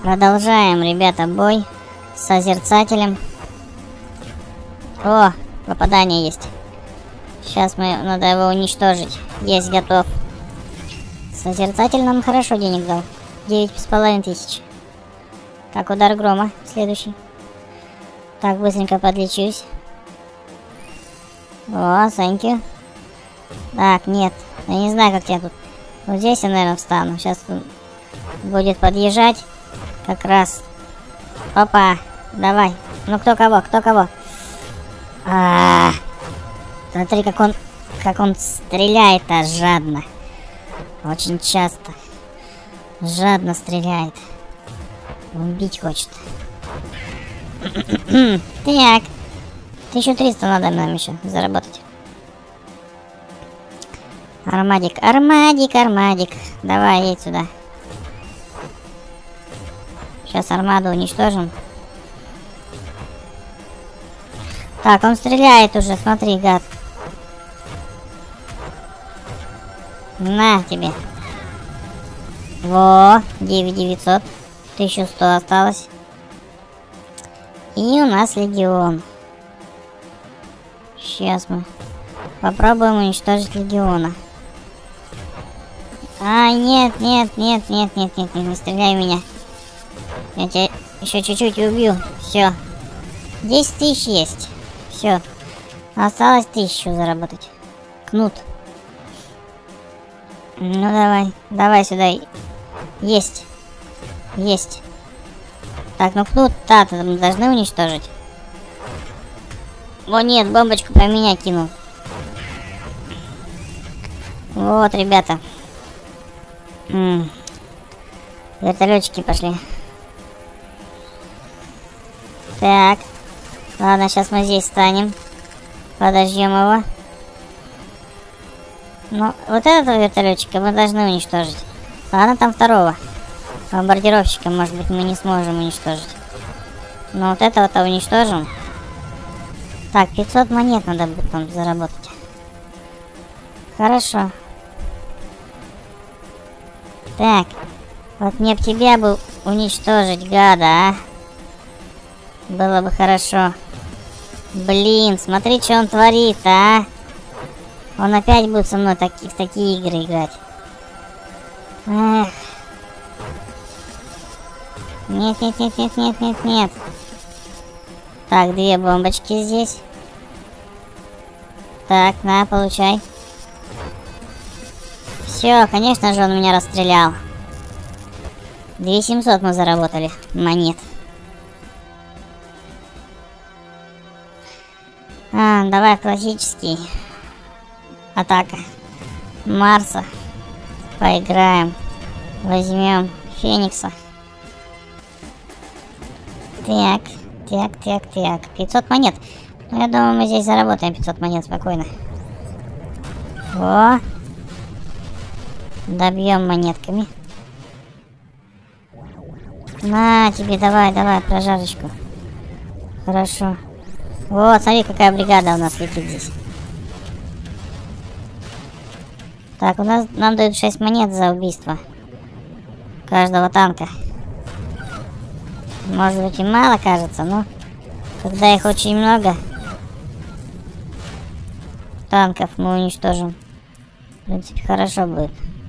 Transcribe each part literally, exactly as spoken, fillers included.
Продолжаем, ребята, бой с созерцателем. О, попадание есть. Сейчас мы, надо его уничтожить. Есть, готов. Созерцатель нам хорошо денег дал. девять с половиной тысяч. Так, удар грома. Следующий. Так, быстренько подлечусь. О, thank you. Так, нет. Я не знаю, как тебя тут. Вот здесь я, наверное, встану. Сейчас он будет подъезжать. Как раз. Опа. Давай. Ну, кто кого? Кто кого? А, -а, -а. Смотри, как он, как он стреляет-то жадно. Очень часто. Жадно стреляет. Убить хочет. Так. тысячу триста надо нам еще заработать. Армадик, армадик, армадик. Давай, едь сюда. Сейчас армаду уничтожим. Так, он стреляет уже, смотри, гад. На тебе. Во, девять девятьсот. тысяча сто осталось. И у нас легион. Сейчас мы попробуем уничтожить легиона. А, нет, нет, нет, нет, нет, нет, нет, не стреляй в меня. Я тебя еще чуть-чуть убью. Все. десять тысяч есть. Все. Осталось тысячу заработать. Кнут. Ну давай. Давай сюда. Есть. Есть. Так, ну кнут-то мы должны уничтожить. О нет, бомбочку про меня кинул. Вот, ребята. М-м. Вертолетчики пошли. Так. Ладно, сейчас мы здесь встанем. Подождем его. Ну, вот этого вертолетчика мы должны уничтожить. Ладно, там второго. Бомбардировщика, может быть, мы не сможем уничтожить. Но вот этого-то уничтожим. Так, пятьсот монет надо будет там заработать. Хорошо. Так. Вот мне б тебя бы уничтожить, гада, а. Было бы хорошо. Блин, смотри, что он творит, а. Он опять будет со мной таки, в такие игры играть. Эх. Нет, нет, нет, нет, нет, нет, нет. Так, две бомбочки здесь. Так, на, получай. Все, конечно же, он меня расстрелял. две тысячи семьсот мы заработали монет. А, давай классический. Атака Марса. Поиграем. Возьмем Феникса. Так, так, так, так. пятьсот монет. Ну, я думаю, мы здесь заработаем пятьсот монет спокойно. О! Добьем монетками. На тебе, давай, давай, прожарочку. Хорошо. Вот, смотри, какая бригада у нас летит здесь. Так, у нас нам дают шесть монет за убийство каждого танка. Может быть и мало кажется, но когда их очень много танков мы уничтожим, в принципе, хорошо будет.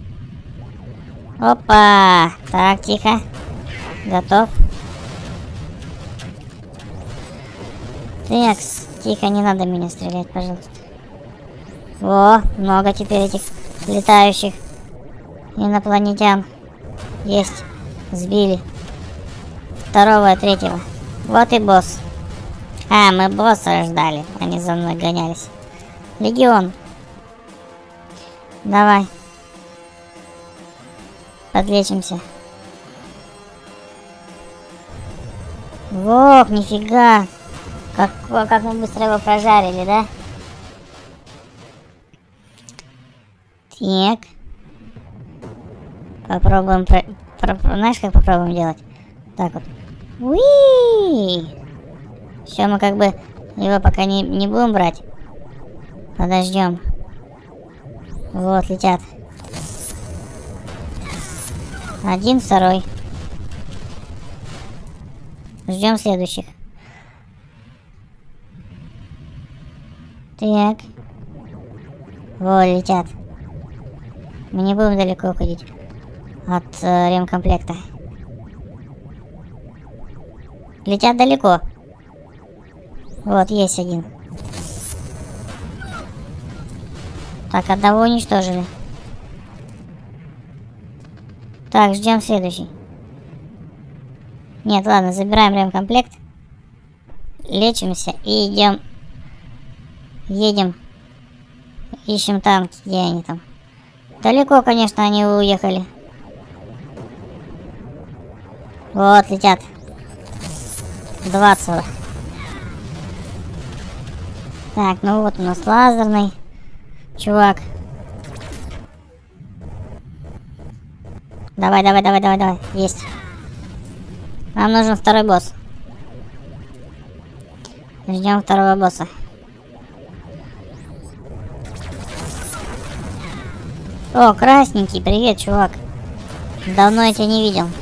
Опа! Так, тихо. Готов. Так, тихо, не надо меня стрелять, пожалуйста. О, много теперь этих летающих инопланетян. Есть. Сбили. Второго и третьего. Вот и босс. А, мы босса ждали. Они за мной гонялись. Легион. Давай. Подлечимся. Ох, нифига. Как, как мы быстро его прожарили, да? Так. Попробуем... Про... Про... Знаешь, как попробуем делать? Так вот. Уи! Все, мы как бы его пока не, не будем брать. Подождем. Вот, летят. Один, второй. Ждем следующих. Так. Во, летят. Мы не будем далеко уходить от э, ремкомплекта. Летят далеко. Вот, есть один. Так, одного уничтожили. Так, ждем следующий. Нет, ладно, забираем ремкомплект. Лечимся и идем. Едем. Ищем танки, где они там. Далеко, конечно, они уехали. Вот, летят. двадцать. Так, ну вот у нас лазерный чувак. Давай, давай, давай, давай, давай. Есть. Нам нужен второй босс. Ждем второго босса. О, красненький, привет, чувак. Давно я тебя не видел.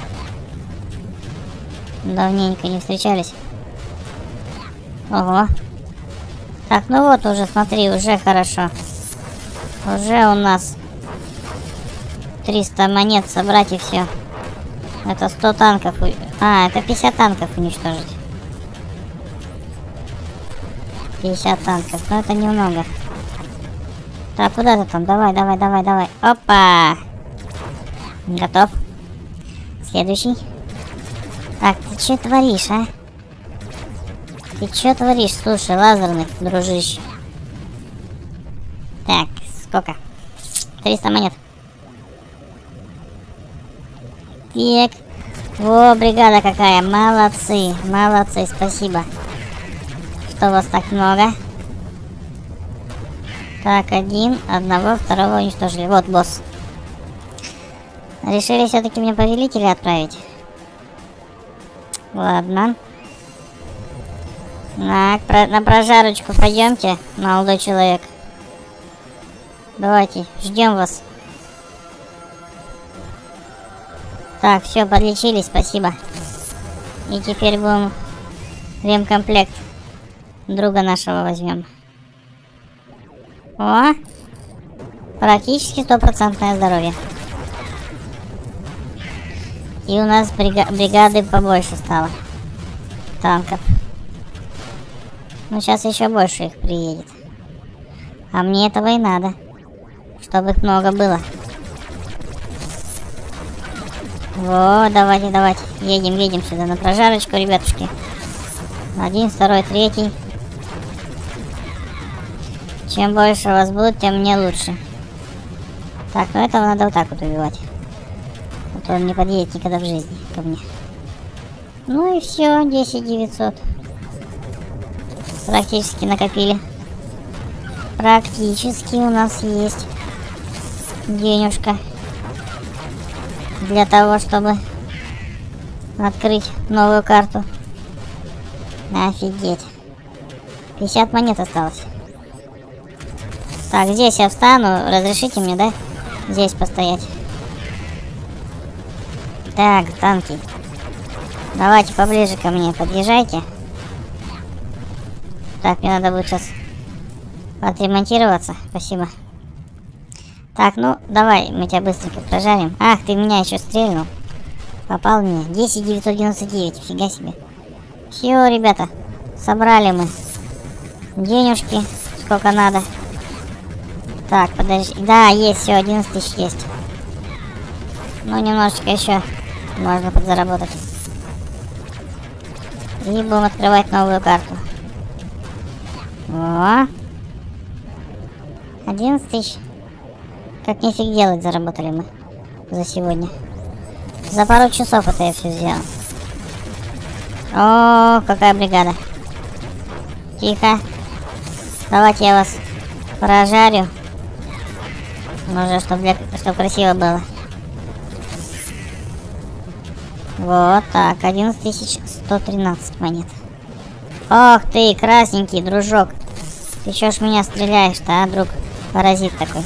Давненько не встречались. Ого. Так, ну вот уже, смотри, уже хорошо. Уже у нас триста монет собрать и все. Это сто танков. А, это пятьдесят танков уничтожить. пятьдесят танков, но это немного. Так, куда ты там? Давай, давай, давай, давай. Опа! Готов. Следующий. Так, ты что творишь, а? Ты что творишь? Слушай, лазерный, дружище. Так, сколько? триста монет. Так. О, бригада какая. Молодцы, молодцы, спасибо. Что вас так много? Так, один, одного, второго уничтожили. Вот босс. Решили все-таки мне повелителя отправить. Ладно. Так, про, на прожарочку пойдемте, молодой человек. Давайте, ждем вас. Так, все, подлечились, спасибо. И теперь будем ремкомплект друга нашего возьмем. О! Практически стопроцентное здоровье. И у нас брига бригады побольше стало. Танков. Ну, сейчас еще больше их приедет. А мне этого и надо. Чтобы их много было. Во, давайте, давайте. Едем, едем сюда на прожарочку, ребятушки. Один, второй, третий. Чем больше у вас будет, тем мне лучше. Так, ну этого надо вот так вот убивать. А то он не подъедет никогда в жизни ко мне. Ну и все, десять девятьсот. Практически накопили. Практически у нас есть денежка. Для того, чтобы открыть новую карту. Офигеть. пятьдесят монет осталось. Так, здесь я встану. Разрешите мне, да? Здесь постоять. Так, танки. Давайте поближе ко мне подъезжайте. Так, мне надо будет сейчас отремонтироваться. Спасибо. Так, ну, давай, мы тебя быстренько прожарим. Ах, ты меня еще стрельнул. Попал мне. десять девятьсот девяносто девять. Фига себе. Все, ребята. Собрали мы денежки. Сколько надо. Так, подожди. Да, есть, все, одиннадцать тысяч есть. Ну, немножечко еще можно подзаработать. И будем открывать новую карту. О! одиннадцать тысяч. Как нефиг делать, заработали мы за сегодня. За пару часов это я все сделал. О, какая бригада. Тихо. Давайте я вас прожарю. Нужно, чтобы чтоб красиво было. Вот так, одиннадцать тысяч сто тринадцать монет. Ох ты, красненький, дружок. Ты чё ж меня стреляешь-то, а, друг? Паразит такой.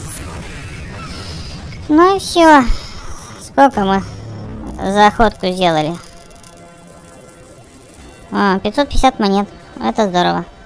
Ну и все. Сколько мы за охотку сделали? А, пятьсот пятьдесят монет. Это здорово.